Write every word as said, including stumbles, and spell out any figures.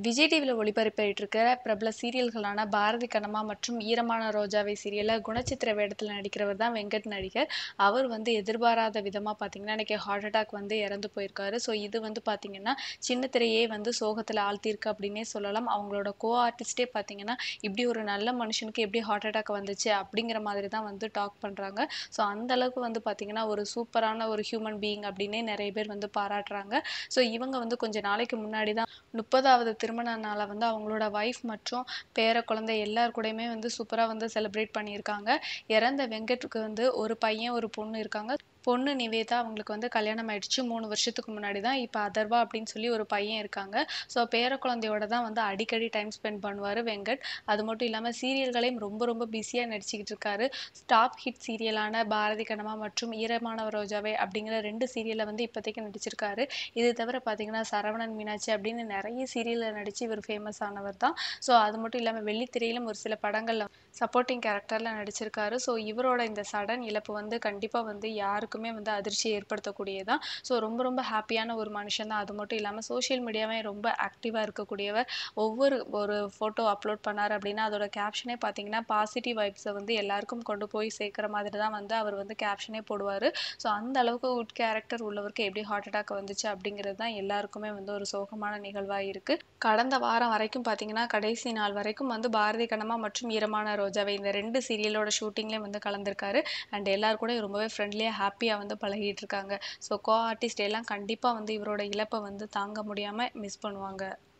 விஜய் டிவில ஒளிபரப்பாயிட்டு இருக்கிற பிரபல சீரியல்களான பாரதி கண்ணம்மா மற்றும் ஈரமான ரோஜாவை சீரியல்ல குணச்சித்திர வேடத்துல நடிக்கிறவர் தான் வெங்கட் நடிகர். அவர் வந்து எதிர்பாராத விதமா பார்த்தீங்கன்னா, இன்னைக்கு ஹார்ட் அட்டாக் வந்து இறந்து போயிருக்காரு. ஸோ இது வந்து பார்த்தீங்கன்னா, சின்ன திரையே வந்து சோகத்துல ஆழ்த்தியிருக்கு அப்படின்னே சொல்லலாம். அவங்களோட கோ ஆர்டிஸ்ட்டே பார்த்தீங்கன்னா, இப்படி ஒரு நல்ல மனுஷனுக்கு எப்படி ஹார்ட் அட்டாக் வந்துச்சு அப்படிங்கிற மாதிரி தான் வந்து டாக் பண்றாங்க. ஸோ அந்த அளவுக்கு வந்து பார்த்தீங்கன்னா, ஒரு சூப்பரான ஒரு ஹியூமன் பீயிங் அப்படின்னே நிறைய பேர் வந்து பாராட்டுறாங்க. ஸோ இவங்க வந்து கொஞ்ச நாளைக்கு முன்னாடி தான் முப்பதாவது திருமண நாள வந்து அவங்களோட வைஃப் மற்றும் பேர குழந்தை எல்லார் கூடயுமே வந்து சூப்பரா வந்து செலிப்ரேட் பண்ணியிருக்காங்க. இறந்த வெங்கட்டுக்கு வந்து ஒரு பையன், ஒரு பொண்ணு இருக்காங்க. பொண்ணு நிவேதா அவங்களுக்கு வந்து கல்யாணம் ஆயிடுச்சு மூணு வருஷத்துக்கு முன்னாடி தான். இப்ப அதர்வா அப்படின்னு சொல்லி ஒரு பையன் இருக்காங்க. ஸோ பேர குழந்தையோட தான் வந்து அடிக்கடி டைம் ஸ்பெண்ட் பண்ணுவாரு வெங்கட். அது மட்டும் இல்லாம சீரியல்களையும் ரொம்ப ரொம்ப பிஸியா நடிச்சுக்கிட்டு இருக்காரு. டாப் ஹிட் சீரியலான பாரதி கண்ணம்மா மற்றும் ஈரமான ரோஜாவே அப்படிங்கிற ரெண்டு சீரியல்ல வந்து இப்போதைக்கு நடிச்சிருக்காரு. இது தவிர பார்த்தீங்கன்னா, சரவணன் மீனாட்சி அப்படின்னு நிறைய சீரியல்ல நடிச்சு இவர் ஃபேமஸ் ஆனவர் தான். ஸோ அது மட்டும் இல்லாம வெள்ளித்திரையிலும் ஒரு சில படங்கள்ல சப்போர்ட்டிங் கேரக்டர்ல நடிச்சிருக்காரு. ஸோ இவரோட இந்த சடன் இழப்பு வந்து கண்டிப்பா வந்து யாருக்குமே வந்து அதிர்ச்சியை ஏற்படுத்தக்கூடியதுதான். ஸோ ரொம்ப ரொம்ப ஹாப்பியான ஒரு மனுஷன் தான். அது மட்டும் இல்லாம சோஷியல் மீடியாவே ரொம்ப ஆக்டிவா இருக்கக்கூடியவர். ஒவ்வொரு ஒரு ஃபோட்டோ அப்லோட் பண்ணாரு அப்படின்னா, அதோட கேப்ஷனே பார்த்தீங்கன்னா, பாசிட்டிவ் வைப்ஸை வந்து எல்லாருக்கும் கொண்டு போய் சேர்க்கிற மாதிரி தான் வந்து அவர் வந்து கேப்ஷனே போடுவாரு. ஸோ அந்த அளவுக்கு குட் கேரக்டர் உள்ளவருக்கு எப்படி ஹார்ட் அட்டாக் வந்துச்சு அப்படிங்கிறது தான் எல்லாருக்குமே வந்து ஒரு சோகமான நிகழ்வா இருக்கு. கடந்த வாரம் வரைக்கும் பார்த்தீங்கன்னா, கடைசி நாள் வரைக்கும் வந்து பாரதி கண்ணம்மா மற்றும் ஈரமான ரோஜாவே இந்த ரெண்டு சீரியலோட ஷூட்டிங்லயும் வந்து கலந்திருக்காரு. அண்ட் எல்லார் கூடயும் ரொம்பவே ஃப்ரெண்ட்லியா, ஹாப்பியா வந்து பழகிட்டு இருக்காங்க. ஸோ கோ ஆர்டிஸ்ட் எல்லாம் கண்டிப்பா வந்து இவரோட இழப்பை வந்து தாங்க முடியாம மிஸ் பண்ணுவாங்க.